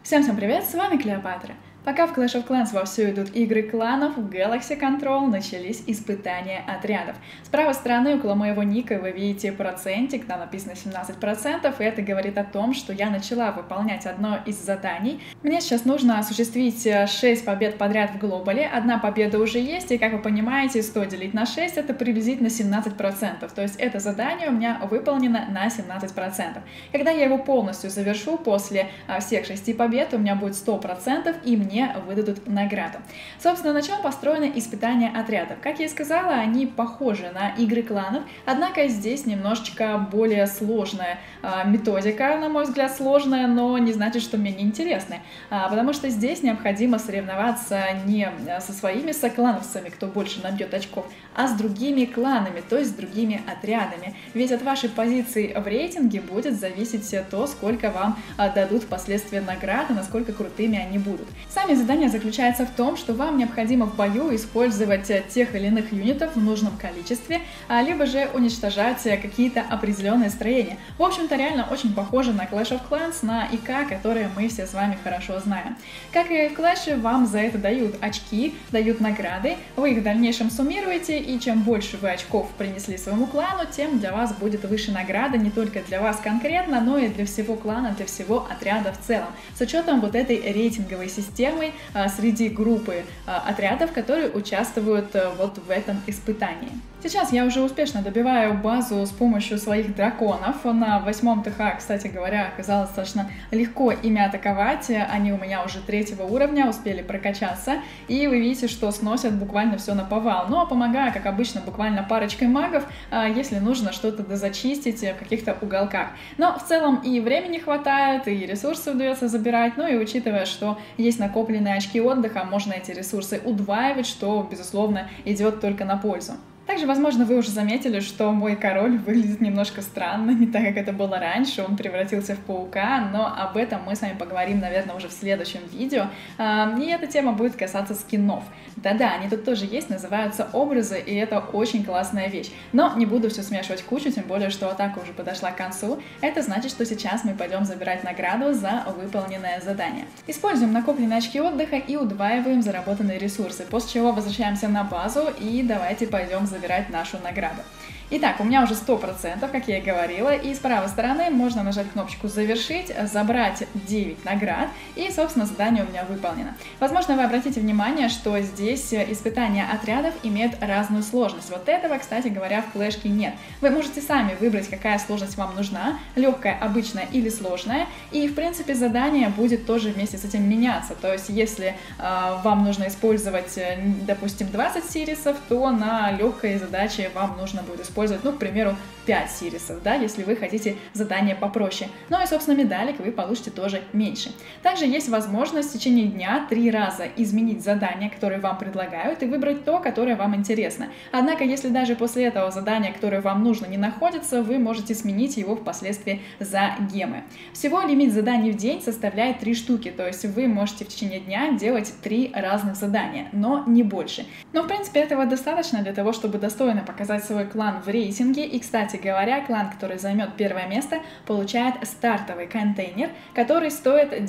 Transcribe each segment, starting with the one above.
Всем привет, с вами Клеопатра. Пока в Clash of Clans вовсю идут игры кланов, в Galaxy Control начались испытания отрядов. С правой стороны около моего ника вы видите процентик, там написано 17%, и это говорит о том, что я начала выполнять одно из заданий. Мне сейчас нужно осуществить 6 побед подряд в глобале, одна победа уже есть, и как вы понимаете, 100 делить на 6 это приблизительно 17%, то есть это задание у меня выполнено на 17%. Когда я его полностью завершу, после всех 6 побед у меня будет 100%, и мне выдадут награду. Собственно, на чем построено испытание отрядов? Как я и сказала, они похожи на игры кланов, однако здесь немножечко более сложная методика, на мой взгляд, сложная, но не значит, что мне не интересная, потому что здесь необходимо соревноваться не со своими соклановцами, кто больше набьет очков, а с другими кланами, то есть с другими отрядами. Ведь от вашей позиции в рейтинге будет зависеть то, сколько вам дадут впоследствии награды, насколько крутыми они будут. Сами задания заключаются в том, что вам необходимо в бою использовать тех или иных юнитов в нужном количестве, либо же уничтожать какие-то определенные строения. В общем-то, реально очень похоже на Clash of Clans, на ИК, которые мы все с вами хорошо знаем. Как и в Clash, вам за это дают очки, дают награды, вы их в дальнейшем суммируете, и чем больше вы очков принесли своему клану, тем для вас будет выше награда, не только для вас конкретно, но и для всего клана, для всего отряда в целом, с учетом вот этой рейтинговой системы среди группы отрядов, которые участвуют вот в этом испытании. Сейчас я уже успешно добиваю базу с помощью своих драконов. На 8 ТХ, кстати говоря, оказалось достаточно легко ими атаковать. Они у меня уже 3-го уровня, успели прокачаться. И вы видите, что сносят буквально все на повал. Ну а помогаю, как обычно, буквально парочкой магов, если нужно что-то дозачистить в каких-то уголках. Но в целом и времени хватает, и ресурсы удается забирать. Ну и учитывая, что есть накопленные очки отдыха, можно эти ресурсы удваивать, что, безусловно, идет только на пользу. Также, возможно, вы уже заметили, что мой король выглядит немножко странно, не так, как это было раньше, он превратился в паука, но об этом мы с вами поговорим, наверное, уже в следующем видео, и эта тема будет касаться скинов. Да-да, они тут тоже есть, называются образы, и это очень классная вещь, но не буду все смешивать в кучу, тем более, что атака уже подошла к концу, это значит, что сейчас мы пойдем забирать награду за выполненное задание. Используем накопленные очки отдыха и удваиваем заработанные ресурсы, после чего возвращаемся на базу и давайте пойдем забирать нашу награду. Итак, у меня уже 100%, как я и говорила, и с правой стороны можно нажать кнопочку «Завершить», забрать 9 наград, и, собственно, задание у меня выполнено. Возможно, вы обратите внимание, что здесь испытания отрядов имеют разную сложность. Вот этого, кстати говоря, в флешке нет. Вы можете сами выбрать, какая сложность вам нужна, легкая, обычная или сложная, и, в принципе, задание будет тоже вместе с этим меняться. То есть, если вам нужно использовать, допустим, 20 сирисов, то на легкой задаче вам нужно будет использовать, ну, к примеру, 5 сирисов, да, если вы хотите задание попроще. Ну и, собственно, медалек вы получите тоже меньше. Также есть возможность в течение дня 3 раза изменить задание, которое вам предлагают, и выбрать то, которое вам интересно. Однако, если даже после этого задания, которое вам нужно, не находится, вы можете сменить его впоследствии за гемы. Всего лимит заданий в день составляет 3 штуки, то есть вы можете в течение дня делать 3 разных задания, но не больше. Но, в принципе, этого достаточно для того, чтобы достойно показать свой клан в рейтинге. И, кстати говоря, клан, который займет первое место, получает стартовый контейнер, который стоит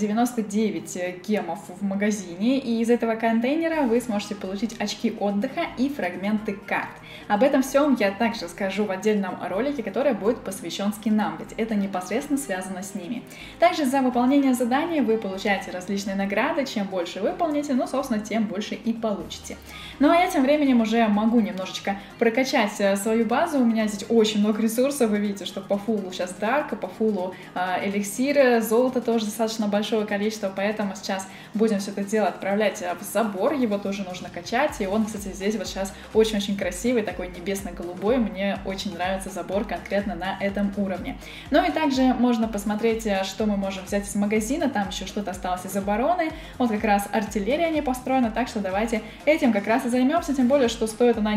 99 гемов в магазине, и из этого контейнера вы сможете получить очки отдыха и фрагменты карт. Об этом всем я также скажу в отдельном ролике, который будет посвящен скинам, ведь это непосредственно связано с ними. Также за выполнение заданий вы получаете различные награды, чем больше выполните, ну, собственно, тем больше и получите. Ну, а я тем временем уже могу немножечко прокачать свою базу. У меня здесь очень много ресурсов, вы видите, что по фулу сейчас дарка, по фулу эликсиры, золото тоже достаточно большое количество, поэтому сейчас будем все это дело отправлять в забор, его тоже нужно качать, и он, кстати, здесь вот сейчас очень-очень красивый, такой небесно-голубой, мне очень нравится забор конкретно на этом уровне. Ну и также можно посмотреть, что мы можем взять из магазина, там еще что-то осталось из обороны, вот как раз артиллерия не построена, так что давайте этим как раз и займемся, тем более, что стоит она недорого,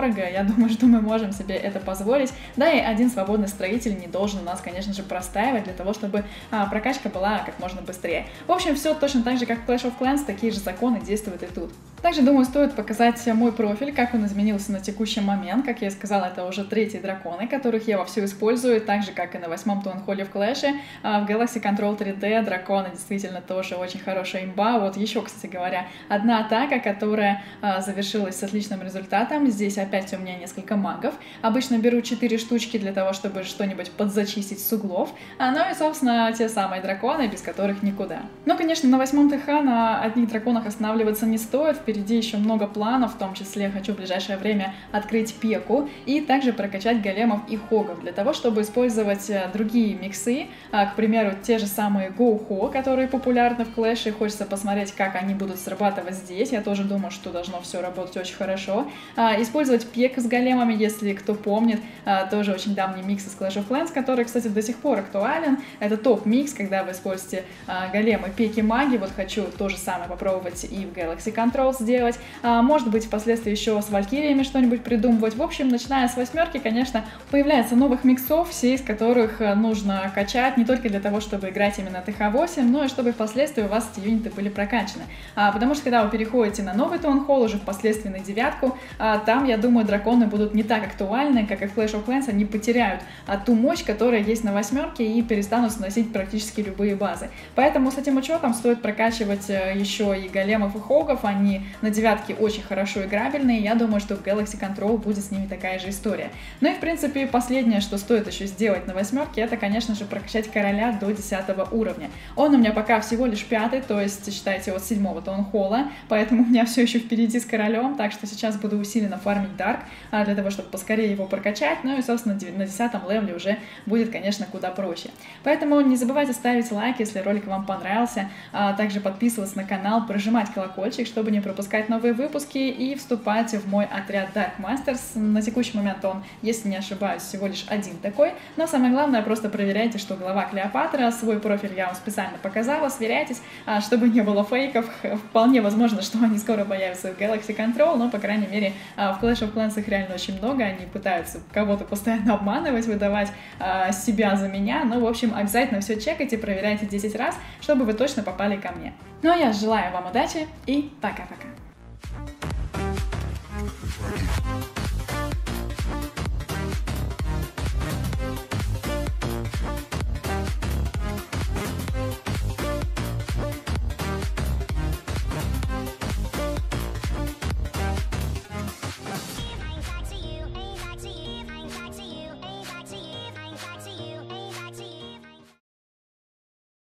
дорого, я думаю, что мы можем себе это позволить, да и один свободный строитель не должен у нас, конечно же, простаивать для того, чтобы прокачка была как можно быстрее. В общем, все точно так же, как в Clash of Clans, такие же законы действуют и тут. Также, думаю, стоит показать мой профиль, как он изменился на текущий момент. Как я и сказала, это уже 3-й драконы, которых я вовсю использую, так же, как и на 8-м Таунхолле в Clash'е. В Galaxy Control 3D драконы действительно тоже очень хорошая имба. Вот еще, кстати говоря, одна атака, которая завершилась с отличным результатом. Здесь опять у меня несколько магов. Обычно беру 4 штучки для того, чтобы что-нибудь подзачистить с углов. Ну и, собственно, те самые драконы, без которых никуда. Но, конечно, на 8-м ТХ на одних драконах останавливаться не стоит. Впереди еще много планов, в том числе хочу в ближайшее время открыть пеку и также прокачать големов и хогов, для того, чтобы использовать другие миксы, к примеру, те же самые Go-Ho, которые популярны в Clash, и хочется посмотреть, как они будут срабатывать здесь. Я тоже думаю, что должно все работать очень хорошо. Использовать пек с големами, если кто помнит, тоже очень давний микс из Clash of Clans, который, кстати, до сих пор актуален. Это топ-микс, когда вы используете големы, пеки, маги. Вот хочу то же самое попробовать и в Galaxy Control сделать. Может быть, впоследствии еще с валькириями что-нибудь придумывать. В общем, начиная с 8-ки, конечно, появляется новых миксов, все из которых нужно качать не только для того, чтобы играть именно ТХ-8, но и чтобы впоследствии у вас эти юниты были прокачаны. Потому что, когда вы переходите на новый Таунхолл, уже впоследствии на 9-ку, там, я думаю, драконы будут не так актуальны, как и в Clash of Clans, они потеряют ту мощь, которая есть на 8-ке, и перестанут сносить практически любые базы. Поэтому с этим учетом стоит прокачивать еще и големов и хогов, они на 9-ке очень хорошо играбельные, я думаю, что в Galaxy Control будет с ними такая же история. Ну и, в принципе, последнее, что стоит еще сделать на 8-ке, это, конечно же, прокачать короля до 10 уровня. Он у меня пока всего лишь 5-й, то есть, считайте, от 7-го Таунхолла, поэтому у меня все еще впереди с королем, так что сейчас буду усиленно фармить Дарк, для того, чтобы поскорее его прокачать, ну и, собственно, на 10-м левеле уже будет, конечно, куда проще. Поэтому не забывайте ставить лайк, если ролик вам понравился, также подписываться на канал, прожимать колокольчик, чтобы не пропускать новые выпуски и вступать в мой отряд Dark Masters. На текущий момент он, если не ошибаюсь, всего лишь один такой, но самое главное, просто проверяйте, что глава Клеопатра, свой профиль я вам специально показала, сверяйтесь, чтобы не было фейков. Вполне возможно, что они скоро появятся в Galaxy Control, но, по крайней мере, в Clash of Clans их реально очень много, они пытаются кого-то постоянно обманывать, выдавать себя за меня, но, в общем, обязательно все чекайте, проверяйте 10 раз, чтобы вы точно попали ко мне. Ну а я желаю вам удачи и пока-пока!